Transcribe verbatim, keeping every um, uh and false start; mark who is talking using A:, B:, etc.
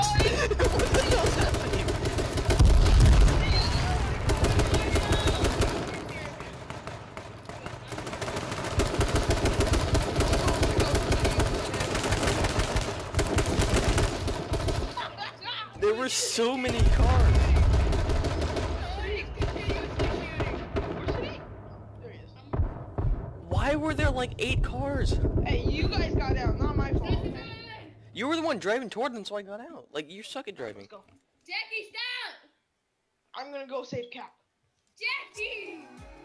A: the hell's happening? There were so many cars. Why were there like eight cars?
B: Hey, you guys got out, not my fault.
A: You were the one driving toward them, so I got out. Like, you suck at driving.
B: Let's go.
C: Jackie, stop!
B: I'm gonna go save Cap.
C: Jackie!